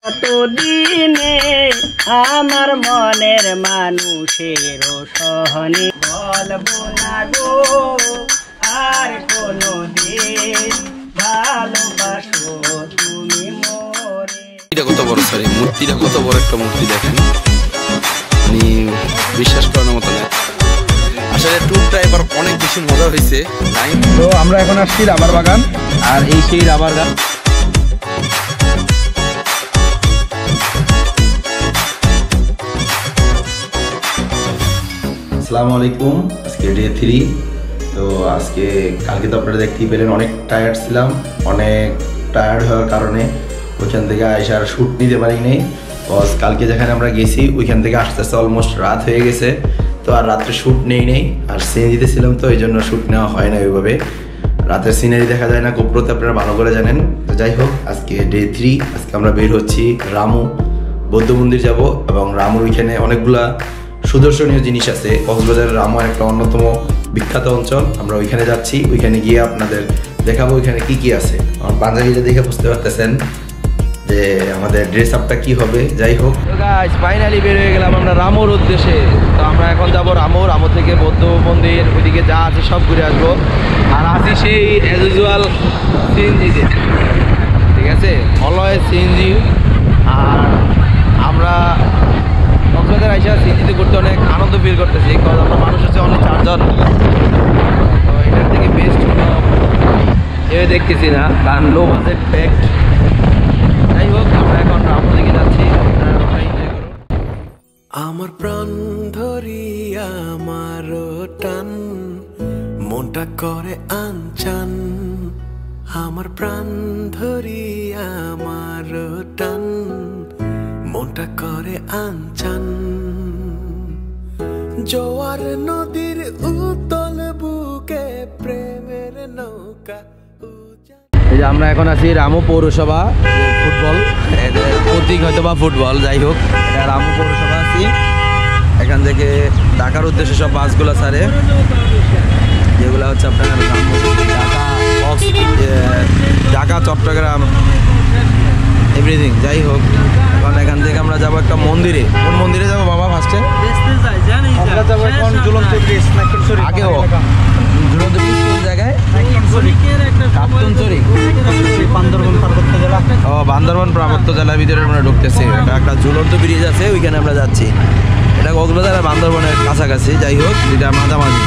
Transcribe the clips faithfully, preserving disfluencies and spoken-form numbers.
কতদিনে আমার মনের মানুষের সহনে বলবো না গো আর কোনো দিন ভালোবাসো তুমি মোরে। এটা কত বড় সরি মূর্তিটা কত বড় একটা মূর্তি দেখেন, মানে বিশ্বাস করার মতো না। আসলে ট্যুরটা এবার অনেক বেশি মজা হয়েছে। তো আমরা এখন আসছি রাবার বাগান, আর এই সেই রাবার গান। আসসালামু আলাইকুম, আজকে ডে থ্রি। তো আজকে কালকে তো আপনারা দেখতেই পেলেন অনেক টায়ার্ড ছিলাম, অনেক টায়ার্ড হওয়ার কারণে ওইখান থেকে এসে আর শ্যুট নিতে পারিনি। বস কালকে যেখানে আমরা গেছি ওইখান থেকে আস্তে আস্তে অলমোস্ট রাত হয়ে গেছে, তো আর রাত্রে শ্যুট নেই নেই আর সিনারিতে ছিলাম, তো এই জন্য শ্যুট নেওয়া হয় না ওইভাবে। রাতের সিনারি দেখা যায় না কোপ্রোতে, আপনারা ভালো করে জানেন। তো যাই হোক, আজকে ডে থ্রি, আজকে আমরা বের হচ্ছি রামু বৌদ্ধ মন্দির যাব, এবং রামুর ওইখানে অনেকগুলা সুদর্শনীয় জিনিস আছে। কক্সবাজারের রামু একটা অন্যতম বিখ্যাত অঞ্চল, আমরা ওইখানে যাচ্ছি। ওইখানে গিয়ে আপনাদের দেখাবো ওইখানে কি কি আছে। আমার পাঞ্জাবিটা দেখে বুঝতে পারতেছেন যে আমাদের ড্রেস আপটা কি হবে। যাই হোক, গাইস ফাইনালি বের হয়ে গেলাম আমরা রামুর উদ্দেশ্যে। তো আমরা এখন যাব রামু, রামু থেকে বৌদ্ধ মন্দির, ওইদিকে যা আছে সব ঘুরে আসবো। আর আছি সেই অ্যাজ ইউজুয়াল সিএনজিতে, ঠিক আছে, অলওয়েজ সিএনজি। আর আমরা কক্সবাজার আইসা সিএনজিতে করতে অনেক আনন্দ ফিল করতেছি, কারণ আমরা মানুষ হচ্ছে অনেক চারজন। তো এটার থেকে বেস্ট এ দেখতেছি না, কারণ লো বাজেট ফ্যাক্ট। যাই হোক, আমরা এখন রামু দিকে যাচ্ছি। আমার প্রাণ ধরি আমার টান, মনটা করে আনচান। আমার প্রাণ ধরি আমার টান, মনটা করে আনচান। জোয়ার নদীর উতল বুকে প্রেমের নৌকা। এই যে আমরা এখন আছি রামু পৌরসভা ফুটবল, প্রতীক হয়তো বা ফুটবল, যাই হোক এটা রামু পৌরসভা আছি। এখান থেকে ঢাকার উদ্দেশ্যে সব বাসগুলো ছাড়ে, যেগুলো হচ্ছে আপনার রামু, ঢাকা, ঢাকা, চট্টগ্রাম, এভরিথিং। যাই হোক, এখন এখান থেকে আমরা যাবো একটা মন্দিরে। কোন মন্দিরে যাবো বাবা ফার্স্টে? আমরা যাবো এখন ঝুলন্ত ব্রিজ। আগে ও ঝুলন্ত ব্রিজ কোন জায়গায়? বান্দরবন পার্বত্য জেলা। ও বান্দরবন পার্বত্য জেলার ভিতরে আমরা ঢুকতেছি। এটা একটা ঝুলন্ত ব্রিজ আছে, ওইখানে আমরা যাচ্ছি। এটা কক্সবাজার আর বান্দরবনের কাছাকাছি, যাই হোক এটা মাঝামাঝি।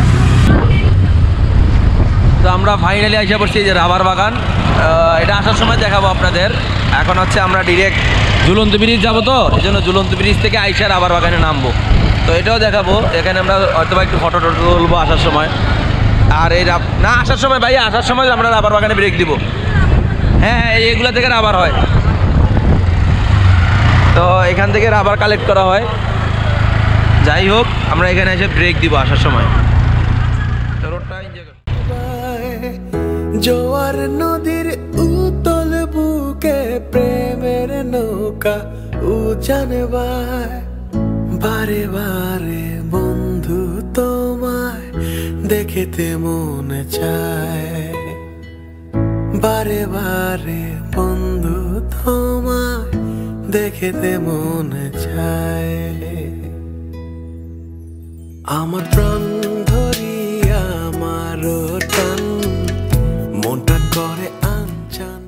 তো আমরা ফাইনালি আসা পড়ছি যে রাবার বাগান। এটা আসার সময় দেখাবো আপনাদের। এখন হচ্ছে আমরা ডিরেক্ট ঝুলন্ত ব্রিজ যাবো, তো এই জন্য ঝুলন্ত ব্রিজ থেকে আইসা রাবার বাগানে নামবো। তো এটাও দেখাবো, এখানে আমরা হয়তো বা একটু ফটো টটো তুলবো আসার সময়। আর এই না আসার সময় ভাই, আসার সময় আমরা রাবার বাগানে ব্রেক দিব। হ্যাঁ হ্যাঁ, এইগুলো থেকে রাবার হয়, তো এখান থেকে রাবার কালেক্ট করা হয়। যাই হোক, আমরা এখানে এসে ব্রেক দিব আসার সময়। তো রোডটা এনজয় করব। জোয়ার নদীর উতল বুকে প্রেমের নৌকা উজানে বায়। বারে বারে বন্ধু তোমায় দেখেতে মনে চায়। বারে বারে বন্ধু তোমায় দেখেতে মনে চায়। আমার প্রাণ ধরি আমার টান, মনটা করে আনচান।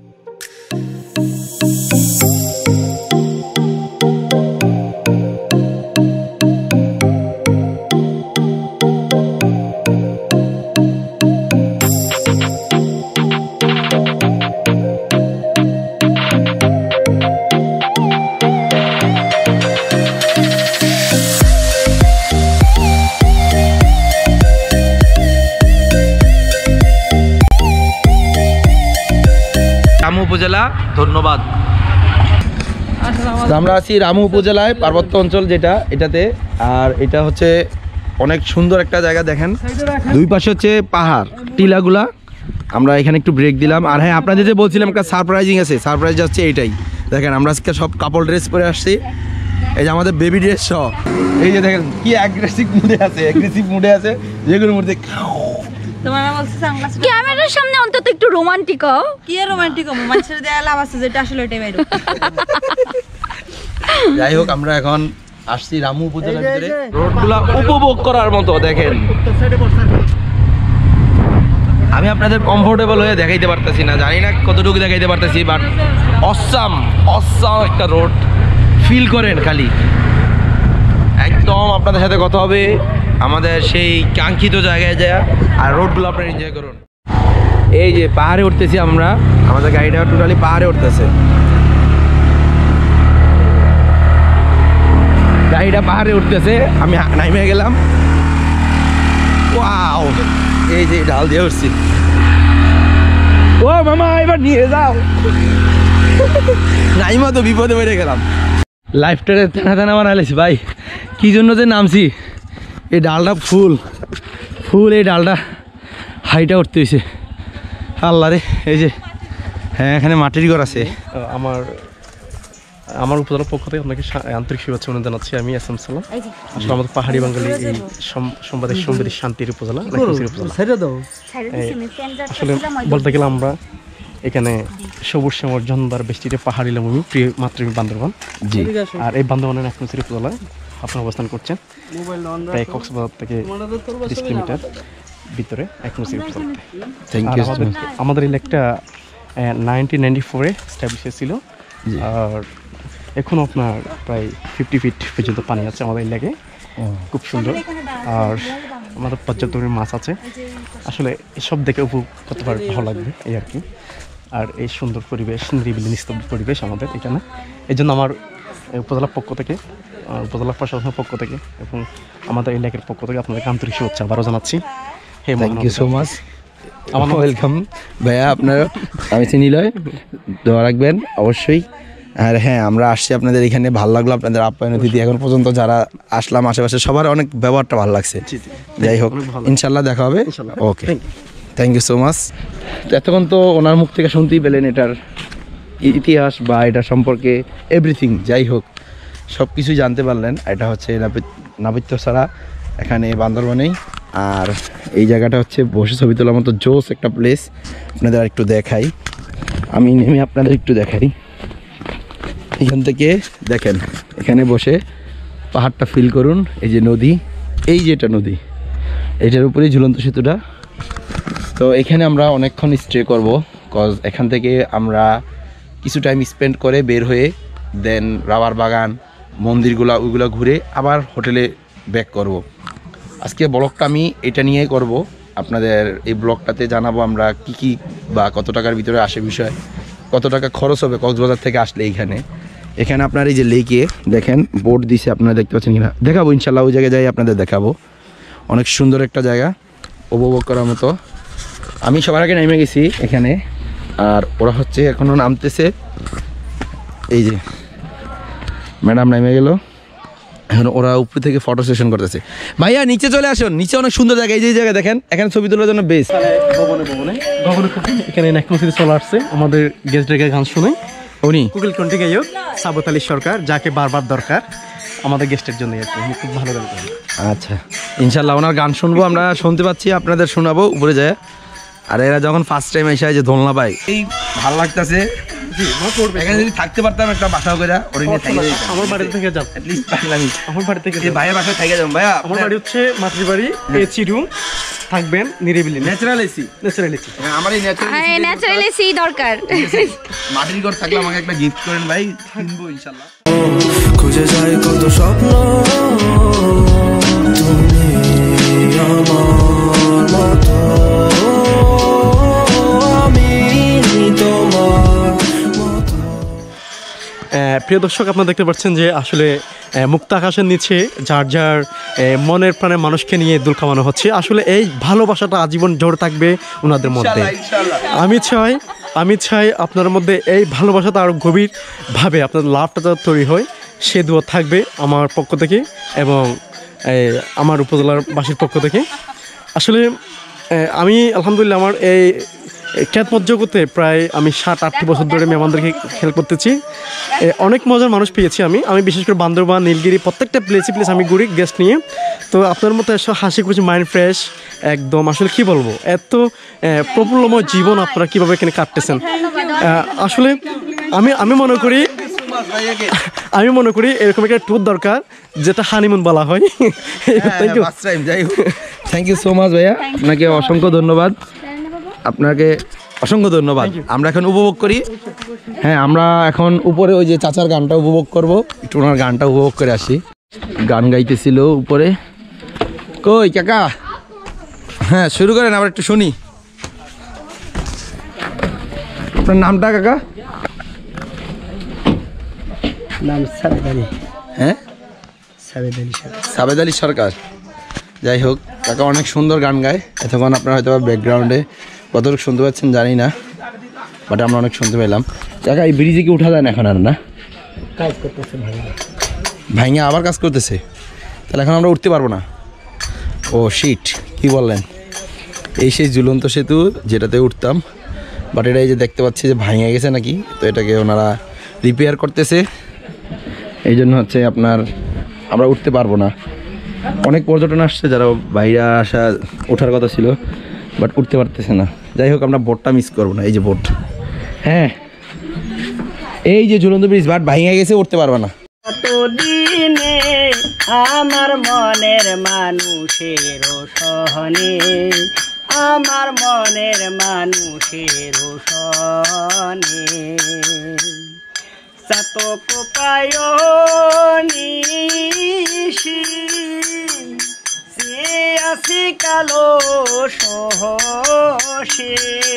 রামু উপজেলা, ধন্যবাদ। আমরা আছি রামু উপজেলায়, পার্বত্য অঞ্চল যেটা, এটাতে। আর এটা হচ্ছে অনেক সুন্দর একটা জায়গা, দেখেন দুই পাশে হচ্ছে পাহাড়, টিলাগুলা। আমরা এখানে একটু ব্রেক দিলাম। আর হ্যাঁ, আপনাদের যে বলছিলাম একটা সারপ্রাইজিং আছে, সারপ্রাইজ হচ্ছে এইটাই। দেখেন আমরা আজকে সব কাপড় ড্রেস পরে আসছি, এই যে আমাদের বেবি ড্রেস সহ। এই যে দেখেন কি অ্যাগ্রেসিভ মুডে আছে, অ্যাগ্রেসিভ মুডে আছে, যেগুলোর মধ্যে তোমার না বলছে সানগ্লাস ক্যামেরার সামনে অন্তত একটু রোমান্টিক হও। কি রোমান্টিক হবো, মানুষের দেয়া লাভ আছে যেটা আসলে ওইটাই বাইরে। যাই হোক আমরা এখন আসছি রামু উপজেলার ভিতরে, রোডগুলা উপভোগ করার মতো দেখেন। আমি আপনাদের কমফোর্টেবল হয়ে দেখাইতে পারতেছি না, জানি না কতটুকু দেখাইতে পারতেছি, বাট অসাম অসাম একটা রোড ফিল করেন খালি। একদম আপনাদের সাথে কথা হবে আমাদের সেই কাঙ্ক্ষিত জায়গায় যায়, আর রোডগুলো আপনারা এনজয় করুন। এই যে পাহাড়ে উঠতেছি আমরা, আমাদের গাড়িটা টোটালি পাহাড়ে উঠতেছে, গাড়িটা পাহাড়ে উঠতেছে, আমি নাইমে গেলাম। ওয়াও, এই যে ঢাল দিয়ে উঠছি। ও মামা এবার নিয়ে যাও, নাইমা তো বিপদে বেড়ে গেলাম। লাইফটারে টানা টানা বানাইছি ভাই, কি জন্য যে নামছি। এই ডালটা ফুল ফুল এই ডালটা হাইটা উঠতে হয়েছে। আল্লাহ রে, এই যে হ্যাঁ এখানে মাটির ঘর আছে। আমার আমার উপজেলার পক্ষ থেকে আপনাকে আন্তরিক শুভেচ্ছা অভিনন্দন জানাচ্ছি। আমি এস এম সালাম। আসলে আমাদের পাহাড়ি বাঙালি এই সম্বাদের সম্বাদের শান্তির উপজেলা, আসলে বলতে গেলে আমরা এখানে সবুজ শ্যামল ঝঞ্ঝার বেষ্টিতে পাহাড়ি ভূমি প্রিয় মাতৃভূমি বান্দরবান। জি, আর এই বান্দরবানের একনসির উপজেলায় আপনারা অবস্থান করছেন, প্রায় কক্সবাজার থেকে তিরিশ কিলোমিটার ভিতরে একনসির উপজেলাতে। Thank you. আমাদের এই লেকটা নাইনটিন নাইনটি ফোরে স্ট্যাবলিশ হয়েছিল, আর এখনও আপনার প্রায় ফিফটি ফিট পর্যন্ত পানি আছে আমাদের এই লেকে, খুব সুন্দর। আর আমাদের পর্যাপ্ত পরিমাণ মাছ আছে, আসলে এসব দেখে উপভোগ করতে পারে ভালো লাগবে এই আর কি। আর এই সুন্দর পরিবেশ, নিরিবিলি নিস্তব্ধ পরিবেশ আমাদের এখানে, এই জন্য আমার উপজেলার পক্ষ থেকে, উপজেলা প্রশাসনের পক্ষ থেকে এবং আমাদের এই লেকের পক্ষ থেকে আপনাদের আন্তরিক শুভেচ্ছা আবারও জানাচ্ছি। Hey thank you so much, আমার ওয়েলকাম ভাইয়া। আপনারা আমি চিনিলয় দোয়া রাখবেন অবশ্যই। আর হ্যাঁ আমরা আসছি আপনাদের এখানে, ভালো লাগলো আপনাদের আপ্যায়ন অতিথি। এখন পর্যন্ত যারা আসলাম আশেপাশে সবার অনেক ব্যবহারটা ভালো লাগছে। যাই হোক ইনশাল্লাহ দেখা হবে। Okay, thank you so much. তো এতক্ষণ তো ওনার মুখ থেকে শুনতেই পেলেন এটার ইতিহাস বা এটা সম্পর্কে এভরিথিং। যাই হোক সব কিছুই জানতে পারলেন। এটা হচ্ছে নাবিত্য ছাড়া এখানে বান্দরবানেই। আর এই জায়গাটা হচ্ছে বসে ছবি তোলার মতো জোস একটা প্লেস। আপনাদের আর একটু দেখাই, আমি নেমে আপনাদের একটু দেখাই। এখান থেকে দেখেন, এখানে বসে পাহাড়টা ফিল করুন। এই যে নদী, এই যে এটা নদী, এটার উপরেই ঝুলন্ত সেতুটা। তো এখানে আমরা অনেকক্ষণ স্টে করব, কজ এখান থেকে আমরা কিছু টাইম স্পেন্ড করে বের হয়ে দেন রাবার বাগান, মন্দিরগুলা ওইগুলো ঘুরে আবার হোটেলে ব্যাক করব। আজকে ব্লগটা আমি এটা নিয়েই করব। আপনাদের এই ব্লগটাতে জানাবো আমরা কি কি বা কত টাকার ভিতরে আসে বিষয়, কত টাকা খরচ হবে কক্সবাজার থেকে আসলে এইখানে। এখানে আপনার এই যে লেকে দেখেন বোট দিছে, আপনারা দেখতে পাচ্ছেন কিনা দেখাবো ইনশাল্লাহ। ওই জায়গায় যাই আপনাদের দেখাবো, অনেক সুন্দর একটা জায়গা উপভোগ করার মতো। আমি সবার আগে নেমে গেছি এখানে, আর ওরা হচ্ছে এখনও নামতেছে। এই যে ম্যাডাম নেমে গেল, এখন ওরা উপর থেকে ফটো সেশন করতেছে। ভাইয়া নিচে চলে আসুন, নিচে অনেক সুন্দর জায়গা। এই যে জায়গা দেখেন, এখানে ছবি তোলার জন্য বেস্ট। ভবনে ভবনে ভবনে এখানে একনসিতে চলে আসছে আমাদের গেস্ট ডেকে গান শুনে উনি কুকিল কন্টি গায়ক সাবত আলী সরকার, যাকে বারবার দরকার আমাদের গেস্টের জন্য আর কি। খুব ভালো গান করেন। আচ্ছা ইনশাল্লাহ ওনার গান শুনবো, আমরা শুনতে পাচ্ছি, আপনাদের শোনাবো উপরে যায়। আর এরা যখন ফার্স্ট টাইম এসে যে দোলনা পাই, এই ভালো লাগতেছে। এখানে যদি থাকতে পারতাম একটা বাসা করে আমার বাড়ি থেকে যাব, আমার বাড়ি থেকে ভাইয়ের বাসায় থেকে যাবো। ভাইয়া আমার বাড়ি হচ্ছে মাতৃবাড়ি, এসি রুম, থাকবেন নিরিবিলি, ন্যাচারাল এসি, ন্যাচারাল এসি। আমার এই ন্যাচারাল ন্যাচারাল এসি দরকার। মাটির ঘর থাকলে আমাকে একটা গিফট করেন ভাই, কিনবো ইনশাল্লাহ। খুঁজে যায় কত স্বপ্ন তুমি আমার মতো, আমি তোমার মতো। প্রিয় দর্শক, আপনারা দেখতে পাচ্ছেন যে আসলে মুক্ত আকাশের নিচে যার যার মনের প্রাণে মানুষকে নিয়ে দোল খাওয়ানো হচ্ছে। আসলে এই ভালোবাসাটা আজীবন জোর থাকবে ওনাদের মধ্যে। আমি চাই আমি চাই আপনার মধ্যে এই ভালোবাসাটা আরও গভীরভাবে আপনার লাভটা যাতে তৈরি হয়, সে দোয়া থাকবে আমার পক্ষ থেকে এবং আমার উপজেলার বাসীর পক্ষ থেকে। আসলে আমি আলহামদুলিল্লাহ আমার এই খ্যাত মজ্জগতে প্রায় আমি সাত আটটি বছর ধরে আমি আমাদেরকে হেল্প করতেছি। এ, অনেক মজার মানুষ পেয়েছি আমি আমি বিশেষ করে বান্দরবান, নীলগিরি প্রত্যেকটা প্লেসে প্লেস আমি ঘুরি গেস্ট নিয়ে। তো আপনার মতো এসব হাসি খুশি মাইন্ড ফ্রেশ একদম, আসলে কি বলবো, এত প্রফুল্লময় জীবন আপনারা কীভাবে এখানে কাটতেছেন। আসলে আমি আমি মনে করি আমি মনে করি এরকম একটা ট্যুর দরকার যেটা হানিমুন বলা হয়। থ্যাংক ইউ যাই হোক, থ্যাংক ইউ সো মাচ ভাইয়া, আপনাকে অসংখ্য ধন্যবাদ, আপনাকে অসংখ্য ধন্যবাদ। আমরা এখন উপভোগ করি, হ্যাঁ আমরা এখন উপরে ওই যে চাচার গানটা উপভোগ করব, একটু ওনার গানটা উপভোগ করে আসি। গান গাইতেছিল উপরে, কই কাকা, হ্যাঁ শুরু করেন, আবার একটু শুনি। আপনার নামটা কাকা? নাম সাবেদ আলী। হ্যাঁ সাবেদ আলী সরকার। সাবেদ আলী সরকার। যাই হোক, কাকা অনেক সুন্দর গান গায়। এতক্ষণ আপনারা হয়তো ব্যাকগ্রাউন্ডে কতটুকু শুনতে পাচ্ছেন জানি না, বাট আমরা অনেক শুনতে পেলাম। কাকা এই ব্রিজে কি উঠা যায় না এখন আর? না, কাজ করতেছে ভাইয়া। ভাইয়া আবার কাজ করতেছে, তাহলে এখন আমরা উঠতে পারবো না। ও শিট, কি বললেন? এই সেই ঝুলন্ত সেতু যেটাতে উঠতাম, বাট এটা এই যে দেখতে পাচ্ছি যে ভাঙে গেছে নাকি, তো এটাকে ওনারা রিপেয়ার করতেছে, এই জন্য হচ্ছে আপনার আমরা উঠতে পারবো না। অনেক পর্যটন আসছে যারা বাইরে আসা ওঠার কথা ছিল, বাট উঠতে পারতেছে না। যাই হোক, আমরা বোটটা মিস করবো না। এই যে বোট, হ্যাঁ এই যে ঝুলন্ত ব্রিজ, বাট ভাঙে গেছে, উঠতে পারবো না। কতদিনে আমার মনের মানুষের সহনে, আমার মনের মানুষের সহনে, চাতক পায়নিশি সে আসি কালো সহসে,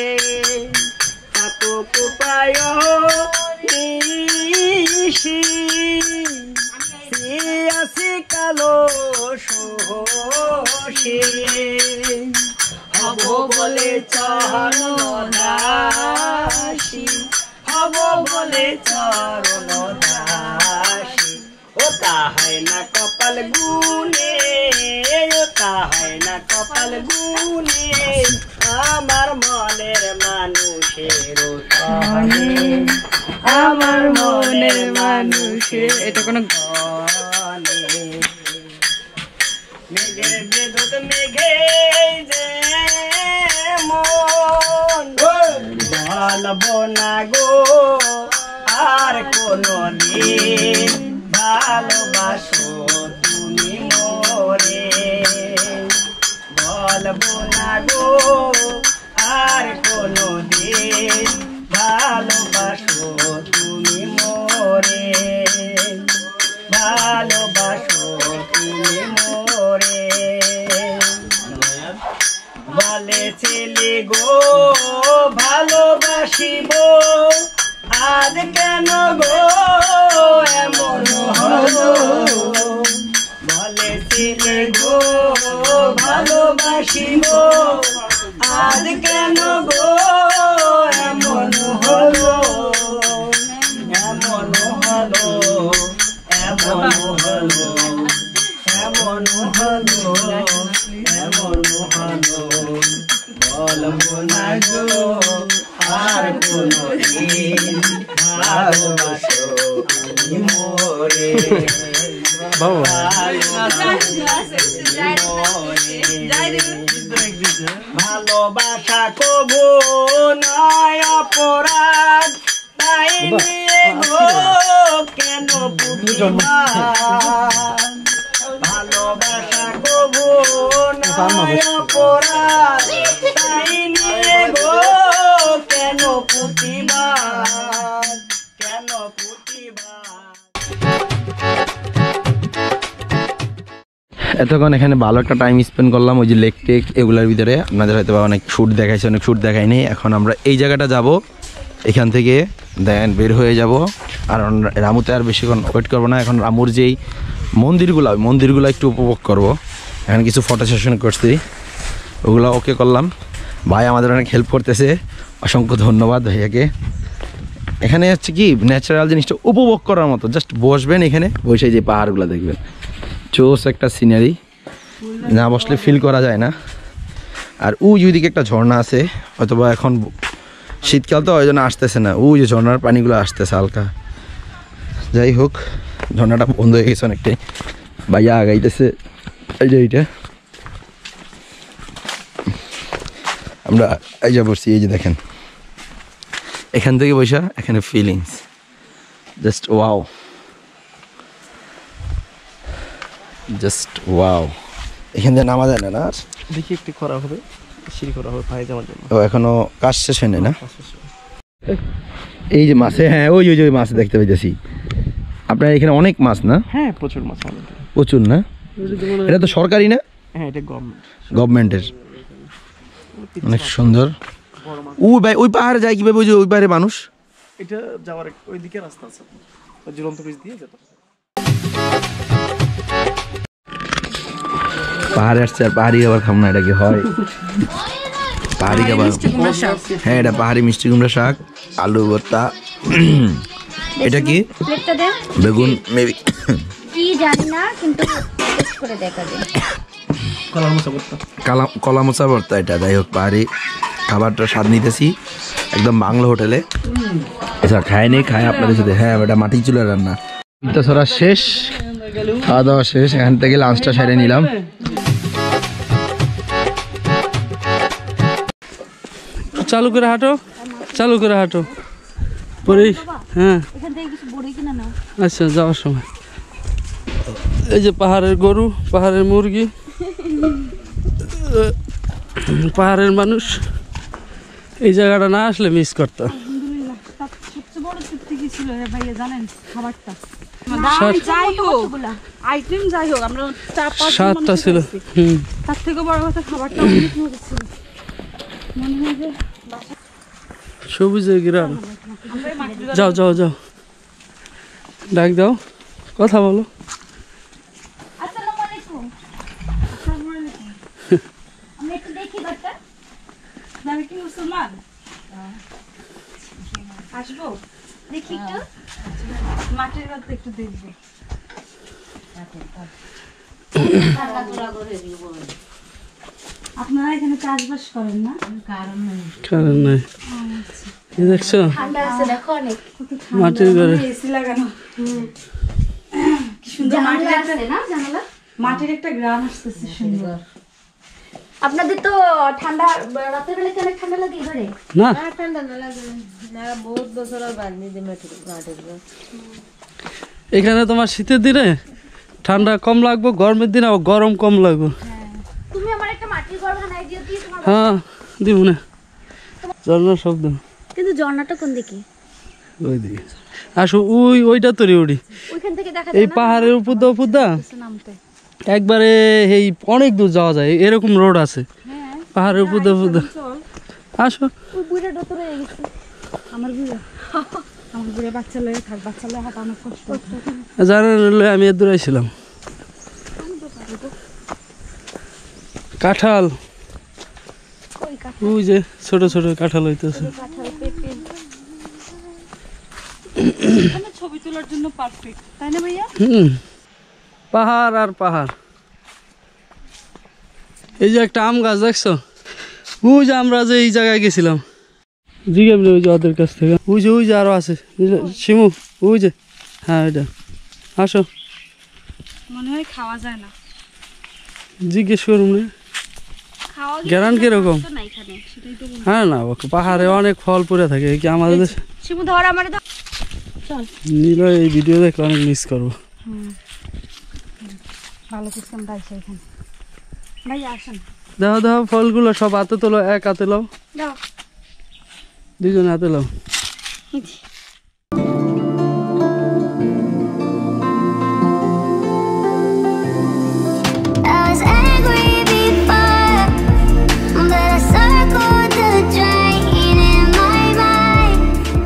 চাতক পায়নিশি সে আসি কালো সহসে, হব বলে চরণ দাসী, হব বলে চরণ দাসী, ও তাহাই না কপাল গুনে, ও তাহাই না কপাল গুনে, আমার মনের মানুষের সহনে, আমার মনের মানুষের এটা কোনো মেঘের বেদত মেঘে যে মন বলবো না গো আর কোনো দিন, ভালোবাসো তুমি মোরে, বলবো না গো আর কোনো দিন, ভালোবাসো তুমি মোরে, ভালোবাসো তুমি মোরে। বলেছিলে গো ভালোবাসিব, আজ কেন গো এমন হলো, বলেছিলে গো ভালোবাসিব, আজ কেন গো এমন হলো, এমন হলো, এমন হলো, এমন হলো, এমন হলো, বলবো না গো আর কোনো দিন, ভালোবাসো তুমি মোরে, ভালোবাসা কবু নয় অপরাধ, তাই নিয়ে গো কেন বুদ্ধিমান, ভালোবাসা কবু নয় অপরাধ, তাই নিয়ে গো কেন প্রতিবাদ, কেন প্রতিবাদ। এতক্ষণ এখানে ভালো একটা টাইম স্পেন্ড করলাম, ওই যে লেক টেক এগুলোর ভিতরে। আপনাদের হয়তো অনেক শ্যুট দেখাইছে, অনেক শ্যুট দেখায়নি। এখন আমরা এই জায়গাটা যাব, এখান থেকে দেন বের হয়ে যাব। আর রামুতে আর বেশিক্ষণ ওয়েট করবো না। এখন রামুর যেই মন্দিরগুলো, মন্দিরগুলো একটু উপভোগ করব। এখন কিছু ফটো সেশন করছি, ওগুলো ওকে করলাম। ভাই আমাদের অনেক হেল্প করতেছে, অসংখ্য ধন্যবাদ ভাইয়াকে। এখানে হচ্ছে কি ন্যাচারাল জিনিসটা উপভোগ করার মতো, জাস্ট বসবেন এখানে, বসে যে পাহাড়গুলো দেখবেন, চোস একটা সিনারি, না বসলে ফিল করা যায় না। আর ওই ওইদিকে একটা ঝর্ণা আছে, হয়তোবা এখন শীতকাল তো ওই জন্য আসতেছে না, ওই যে ঝর্ণার পানিগুলো আসতেছে হালকা। যাই হোক, ঝর্ণাটা বন্ধ হয়ে গেছে অনেকটাই, ভাইয়া আগাইতেছে। এই যে এইটা আমরা এই যা বসছি, এই যে দেখেন এখান থেকে বসা এখানে feelings just wow, just wow. এখান থেকে নামা যায় না না? দেখি একটু করা হবে, সিঁড়ি করা হবে পায়ে যাওয়ার জন্য। ও এখনো কাজ শেষ হয় না? এই যে মাছে, হ্যাঁ ওই ওই যে মাছ দেখতে পাইতেছি। আপনার এখানে অনেক মাছ না? হ্যাঁ প্রচুর মাছ আমাদের। প্রচুর না? এটা তো সরকারি না? হ্যাঁ এটা গভর্নমেন্ট, গভর্নমেন্টের। অনেক সুন্দর। ওই ভাই ওই পাহাড়ে যায় কিভাবে? ওই যে ওই পাহাড়ে মানুষ, এটা যাওয়ার ওই দিকে রাস্তা আছে, ওই ঝুলন্ত ব্রিজ দিয়ে যেতে। পাহাড়ে আসছে আর পাহাড়ি খাবার খাম না, এটা কি হয়? পাহাড়ি খাবার, হ্যাঁ এটা পাহাড়ি মিষ্টি কুমড়া শাক, আলু ভর্তা। এটা কি? প্লেটটা দেন। বেগুন মেবি, কি জানি না, কিন্তু টেস্ট করে দেখা যায়। কলার মোচা ভর্তা, কালা কলা মোচা ভর্তা। এটা যাই হোক, পাহাড়ি খাবারটা স্বাদ নিতেছি একদম বাংলা হোটেলে। আচ্ছা খায় নেই, খায় আপনাদের সাথে। হ্যাঁ এটা মাটি চুলার রান্না। তো সরা শেষ, খাওয়া দাওয়া শেষ, এখান থেকে লাঞ্চটা সেরে নিলাম। চালু করে হাঁটো, চালু করে হাঁটো পরে। হ্যাঁ আচ্ছা, যাওয়ার সময় এই যে পাহাড়ের গরু, পাহাড়ের মুরগি, পাহাড়ের মানুষ, এই জায়গাটা না আসলে মিস করতাম। সাতটা ছিল, হম তার থেকে বড় কথা খাবারটা অনেক মজা ছিল। মনে হয় যে সবুজের গ্রাম। যাও যাও যাও, ডাক দাও, কথা বলো। আমি কি মুসলমান? আসবো দেখি একটু, মাটির কথা একটু দেখবো। আপনারা এখানে চাষবাস করেন না? কারণ নাই, কারণ নাই। দেখছো মাটির ঘরে এসি লাগানো, কি সুন্দর মাটির একটা জানালা, মাটির একটা গ্রাম আসতেছে সুন্দর। আপনাদের তো ঠান্ডা, রাতের বেলা অনেক ঠান্ডা লাগে ঘরে? না ঠান্ডা না লাগে না, বহুত বছর বাড়নি যে মাটির ঘর। এখানে তোমার শীতের দিনে ঠান্ডা কম লাগবে, গরমের দিনে গরম কম লাগবে। তুমি আমার একটা মাটির ঘর বানাই দিও কি? তোমার হ্যাঁ দিব না, ঝর্ণার শব্দ। কিন্তু ঝর্ণাটা কোন দিকে? ওই দিকে আসো, ওই ওইটা তৈরি উঠি, ওইখান থেকে দেখা এই পাহাড়ের উপর দা উপর দা নামতে একবারে এই অনেক দূর যাওয়া যায়, এরকম রোড আছে পাহাড়ের উপর দা উপর দা। আসো, ওই বুড়াটা তো রয়ে গেছে। আমার বুড়া, আমার বুড়া বাচ্চা লয়ে থাক, বাচ্চা লয়ে হাঁটা অনেক কষ্ট। জানেন আমি এর দূরে ছিলাম। কাঁঠাল, ওই যে ছোট ছোট কাঁঠাল হইতেছে। ছবি তোলার জন্য পারফেক্ট, তাই না ভাইয়া? হুম, পাহাড় আর পাহাড়। এই যে একটা আম গাছ দেখছো, ওই যে আমরা যে এই জায়গায় গেছিলাম, জিজ্ঞেস ওই যে ওদের কাছ থেকে, ওই যে ওই যে আরো আছে শিমু, ওই যে, হ্যাঁ ওইটা। আসো, মনে হয় খাওয়া যায় না, জিজ্ঞেস করুন না গ্যারান কিরকম। হ্যাঁ না, পাহাড়ে অনেক ফল পড়ে থাকে, কি আমাদের দেশে শিমু ধর আমারে দাও। নিল এই ভিডিও দেখলে অনেক মিস করবো। ভালো কিছু আমরা আইসা এখানে। ভাইয়া আসেন, দেখো দেখো ফলগুলো সব হাতে তোলো, এক হাতে লাও, দাও দুজন হাতে লাও। I was angry before, but I circled the drain in my mind.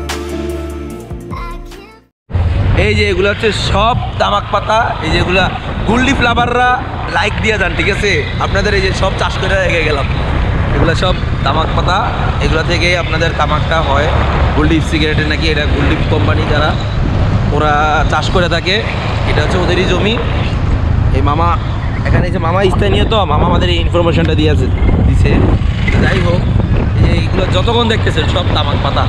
I can't. এই যে এগুলো হচ্ছে সব তামাক পাতা, এই যেগুলা গুল্ডি ফ্লাভাররা লাইক দিয়ে যান, ঠিক আছে? আপনাদের এই যে সব চাষ করে রেখে গেলাম, এগুলো সব তামাক পাতা, এগুলো থেকেই আপনাদের তামাকটা হয়। গুলডিপ সিগারেটের নাকি এটা গুলডিপ কোম্পানি যারা ওরা চাষ করে থাকে, এটা হচ্ছে ওদেরই জমি। এই মামা এখানে যে মামা স্থানীয়, তো মামা আমাদের এই ইনফরমেশনটা দিয়ে দিছে। যাই হোক, এইগুলো যতক্ষণ দেখতেছেন সব তামাক পাতা,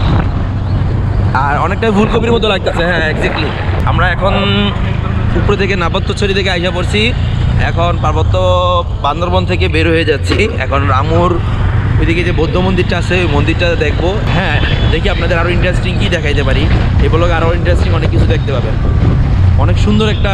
আর অনেকটা ফুলকপির মতো লাগতেছে। হ্যাঁ এক্স্যাক্টলি। আমরা এখন উপরে থেকে নাপত্যছড়ি থেকে আইসা পড়ছি, এখন পার্বত্য বান্দরবন থেকে বের হয়ে যাচ্ছি। এখন রামুর ওইদিকে যে বৌদ্ধ মন্দিরটা আছে ওই মন্দিরটা দেখবো। হ্যাঁ দেখি আপনাদের আরও ইন্টারেস্টিং কী দেখাইতে পারি, এই ব্লগে আরও ইন্টারেস্টিং অনেক কিছু দেখতে পাবেন। অনেক সুন্দর একটা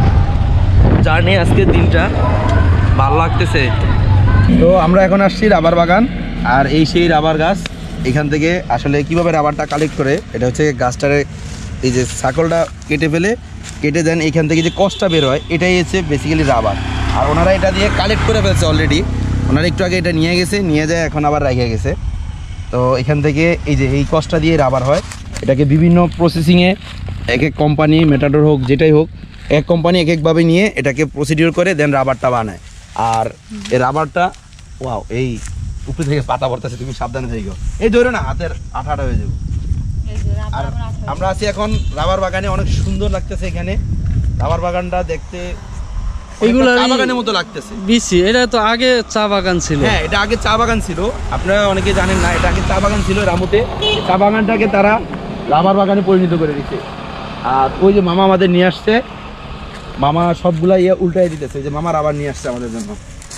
জার্নি আজকের দিনটা, ভালো লাগতেছে। তো আমরা এখন আসছি রাবার বাগান, আর এই সেই রাবার গাছ। এখান থেকে আসলে কিভাবে রাবারটা কালেক্ট করে, এটা হচ্ছে গাছটারে এই যে সাকলটা কেটে ফেলে কেটে দেন, এখান থেকে যে কষ্টটা বের হয় এটাই হচ্ছে বেসিক্যালি রাবার। আর ওনারা এটা দিয়ে কালেক্ট করে ফেলছে অলরেডি, ওনারা একটু আগে এটা নিয়ে গেছে, নিয়ে যায় এখন আবার রেখে গেছে। তো এখান থেকে এই যে এই কষ্টটা দিয়ে রাবার হয়, এটাকে বিভিন্ন প্রসেসিংয়ে এক এক কোম্পানি, মেটাডোর হোক যেটাই হোক, এক কোম্পানি এক একভাবে নিয়ে এটাকে প্রসিডিওর করে দেন রাবারটা বানায়। আর এই রাবারটা ওয়াও, এই উপরে থেকে পাতা পড়তেছে, তুমি সাবধানে থাকো, এই ধরো না হাতের আঠাটা হয়ে যাবে। আর আমরা আছি এখন রাবার বাগানে, অনেক সুন্দর লাগতেছে এখানে রাবার বাগানটা দেখতে, এগুলো চা বাগানের মতো লাগতেছে। বিসি এটা তো আগে চা বাগান ছিল। হ্যাঁ এটা আগে চা বাগান ছিল, আপনারা অনেকে জানেন না, এটা আগে চা বাগান ছিল রামুতে। চা বাগানটাকে তারা রাবার বাগানে পরিণত করে দিচ্ছে। আর ওই যে মামা আমাদের নিয়ে আসছে, মামা সবগুলা ইয়ে উল্টাই দিতেছে, যে মামা রাবার নিয়ে আসছে আমাদের জন্য।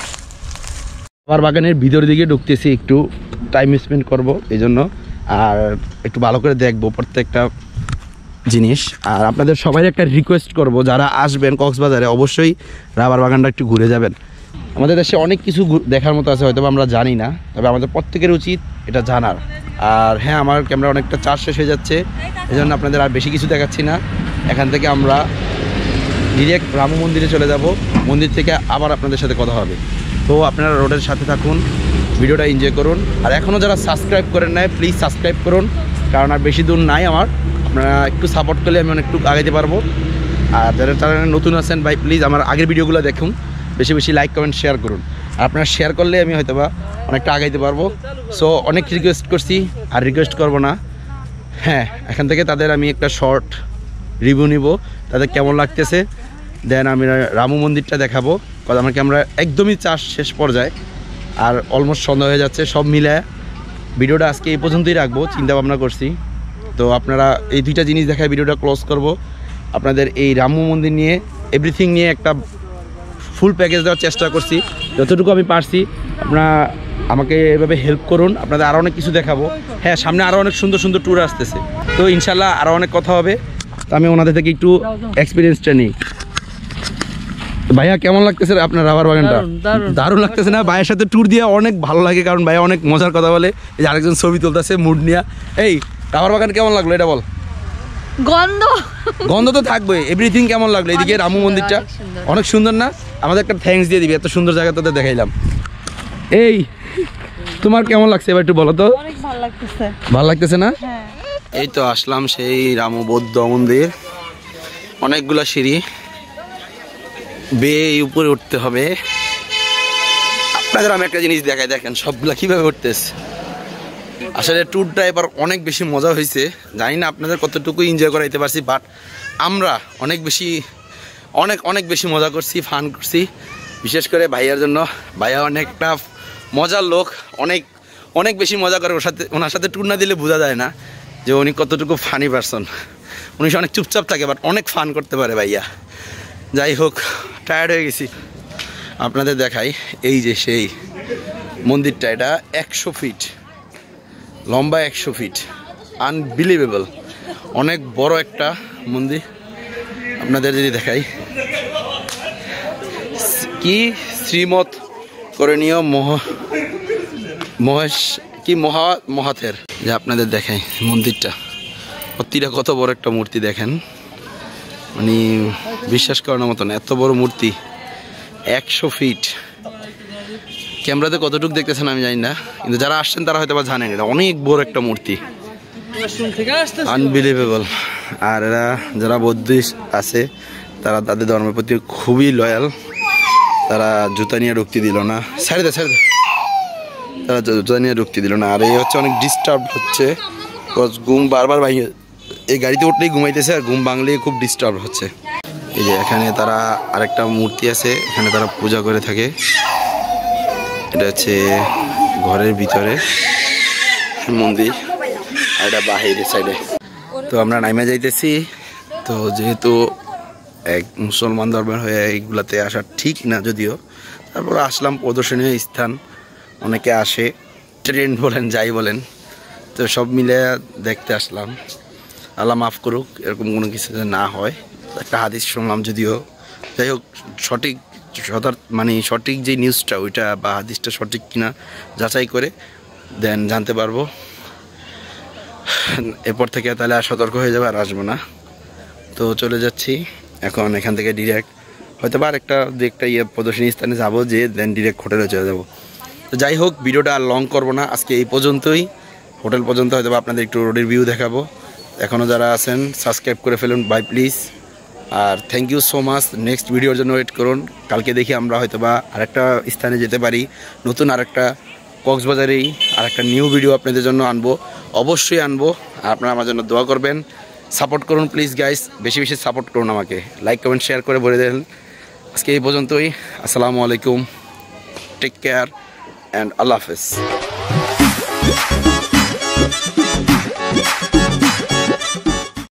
রাবার বাগানের ভিতর দিকে ঢুকতেছি, একটু টাইম স্পেন্ড করব এই জন্য, আর একটু ভালো করে দেখবো প্রত্যেকটা জিনিস। আর আপনাদের সবাই একটা রিকোয়েস্ট করব, যারা আসবেন কক্সবাজারে অবশ্যই রাবার বাগানটা একটু ঘুরে যাবেন। আমাদের দেশে অনেক কিছু দেখার মতো আছে, হয়তো আমরা জানি না, তবে আমাদের প্রত্যেকের উচিত এটা জানার। আর হ্যাঁ আমার ক্যামেরা অনেকটা চার্জ শেষ হয়ে যাচ্ছে, এই জন্য আপনাদের আর বেশি কিছু দেখাচ্ছি না। এখান থেকে আমরা ডিরেক্ট রামু মন্দিরে চলে যাব, মন্দির থেকে আবার আপনাদের সাথে কথা হবে। তো আপনারা রোডের সাথে থাকুন, ভিডিওটা এনজয় করুন। আর এখনও যারা সাবস্ক্রাইব করেন নাই প্লিজ সাবস্ক্রাইব করুন, কারণ আর বেশি দূর নাই আমার, আপনারা একটু সাপোর্ট করলে আমি অনেকটু আগাইতে পারবো। আর যারা চ্যানেলে নতুন আছেন ভাই প্লিজ আমার আগের ভিডিওগুলো দেখুন, বেশি বেশি লাইক কমেন্ট শেয়ার করুন। আর আপনারা শেয়ার করলে আমি হয়তো বা অনেকটা আগাইতে পারবো। সো অনেক রিকোয়েস্ট করছি, আর রিকোয়েস্ট করবো না। হ্যাঁ এখান থেকে তাদের আমি একটা শর্ট রিভিউ নিব, তাদের কেমন লাগতেছে, দেন আমি রামু মন্দিরটা দেখাবো। কারণ আমার ক্যামেরা একদমই চার্জ শেষ পর্যায়ে, আর অলমোস্ট সন্ধ্যা হয়ে যাচ্ছে। সব মিলে ভিডিওটা আজকে এই পর্যন্তই রাখবো, চিন্তা ভাবনা করছি। তো আপনারা এই দুইটা জিনিস দেখায় ভিডিওটা ক্লোজ করব। আপনাদের এই রামু মন্দির নিয়ে এভরিথিং নিয়ে একটা ফুল প্যাকেজ দেওয়ার চেষ্টা করছি, যতটুকু আমি পারছি। আপনারা আমাকে এভাবে হেল্প করুন, আপনাদের আরও অনেক কিছু দেখাবো। হ্যাঁ সামনে আরও অনেক সুন্দর সুন্দর ট্যুর আসতেছে, তো ইনশাল্লাহ আরও অনেক কথা হবে। তো আমি ওনাদের থেকে একটু এক্সপিরিয়েন্সটা নিই। ভাইয়া কেমন লাগতেছে আপনার রাবার বাগানটা? দারুণ লাগতেছে না? ভাইয়ের সাথে ট্যুর দিয়ে অনেক ভালো লাগে, কারণ ভাইয়া অনেক মজার কথা বলে। এই যে আরেকজন ছবি তুলতেছে মুড নিয়ে। এই রাবার বাগান কেমন লাগলো এটা বল। গন্ধ গন্ধ তো থাকবে, এভরিথিং কেমন লাগলো? এদিকে রামু মন্দিরটা অনেক সুন্দর না? আমাদের একটা থ্যাঙ্কস দিয়ে দিবি, এত সুন্দর জায়গা তোদের দেখাইলাম। এই তোমার কেমন লাগছে এবার একটু বলো তো। অনেক ভালো লাগতেছে। ভালো লাগতেছে না? হ্যাঁ। এই তো আসলাম সেই রামু বৌদ্ধ মন্দির, অনেকগুলা সিঁড়ি বেয়ে উপরে উঠতে হবে। আপনাদের আমি একটা জিনিস দেখাই, দেখেন সবগুলা কিভাবে উঠতেছে। আসলে ট্যুরটা এবার অনেক বেশি মজা হয়েছে, জানি না আপনাদের কতটুকু এনজয় করাইতে পারছি, বাট আমরা অনেক বেশি অনেক অনেক বেশি মজা করছি, ফান করছি। বিশেষ করে ভাইয়ার জন্য, ভাইয়া অনেকটা মজার লোক, অনেক অনেক বেশি মজা করে। ওর সাথে ওনার সাথে ট্যুর না দিলে বোঝা যায় না যে উনি কতটুকু ফানি পারসন। উনি অনেক চুপচাপ থাকে, বাট অনেক ফান করতে পারে ভাইয়া। যাই হোক, টায়ার্ড হয়ে গেছি। আপনাদের দেখাই এই যে সেই মন্দিরটা, এটা একশো ফিট লম্বা, একশো ফিট, আনবিলিভেবল, অনেক বড় একটা মন্দির। আপনাদের যদি দেখাই, কি শ্রীমৎ করণীয় মহ মহেশ কি মহা মহাথের, যে আপনাদের দেখাই মন্দিরটা, প্রতিটা কত বড় একটা মূর্তি দেখেন, মানে বিশ্বাস করানোর মতো না, এত বড় মূর্তি, একশো ফিট। ক্যামেরাতে কতটুকু দেখতেছেন আমি জানি না, কিন্তু যারা আসছেন তারা হয়তো বা জানেন এটা অনেক বড় একটা মূর্তি, আনবিলিভেবল। আর এরা যারা বৌদ্ধিস্ট আছে তারা তাদের ধর্মের প্রতি খুবই লয়াল, তারা জুতা নিয়ে ঢুকতে দিল না, ছেড়ে দে ছেড়ে দে, তারা জুতা নিয়ে ঢুকতে দিল না। আর এই হচ্ছে অনেক ডিস্টার্ব হচ্ছে, ঘুম বারবার ভাই এই গাড়িতে উঠলেই ঘুমাইতেছে, আর ঘুম ভাঙলেই খুব ডিস্টার্ব হচ্ছে। এই যে এখানে তারা আরেকটা মূর্তি আছে, এখানে তারা পূজা করে থাকে। এটা হচ্ছে ঘরের ভিতরে, মন্দির আর এটা বাহিরের সাইডে। তো আমরা নাইমে যাইতেছি। তো যেহেতু এক মুসলমান ধর্মের হয়ে এইগুলাতে আসা ঠিক না, যদিও তারপর আসলাম, প্রদর্শনীয় স্থান, অনেকে আসে, ট্রেন্ড বলেন যাই বলেন, তো সব মিলে দেখতে আসলাম। আল্লাহ মাফ করুক এরকম কোনো কিছু না হয়। একটা হাদিস শুনলাম, যদিও যাই হোক সঠিক সদার মানে সঠিক যে নিউজটা ওইটা বা হাদিসটা সঠিক কিনা যাচাই করে দেন জানতে পারবো। এরপর থেকে তাহলে আর সতর্ক হয়ে যাবে, আর আসবো না। তো চলে যাচ্ছি এখন এখান থেকে ডিরেক্ট, হয়তো বা আরেকটা দু একটা ইয়ে প্রদর্শনী স্থানে যাবো, যে দেন ডিরেক্ট হোটেলে চলে যাবো। তো যাই হোক ভিডিওটা আর লং করবো না, আজকে এই পর্যন্তই। হোটেল পর্যন্ত হয়তো আপনাদের একটু রোডের ভিউ দেখাবো। এখনও যারা আছেন সাবস্ক্রাইব করে ফেলুন বাই প্লিজ। আর thank you so much. Next ভিডিওর জন্য ওয়েট করুন। কালকে দেখি আমরা হয়তো বা আরেকটা স্থানে যেতে পারি, নতুন আরেকটা কক্সবাজারেই আরেকটা নিউ ভিডিও আপনাদের জন্য আনবো, অবশ্যই আনবো। আর আপনারা আমার জন্য দোয়া করবেন, সাপোর্ট করুন প্লিজ গাইস, বেশি বেশি সাপোর্ট করুন আমাকে, লাইক কমেন্ট শেয়ার করে বলে দেন। আজকে এই পর্যন্তই। আসসালামু আলাইকুম, টেক কেয়ার অ্যান্ড আল্লাহ হাফেজ।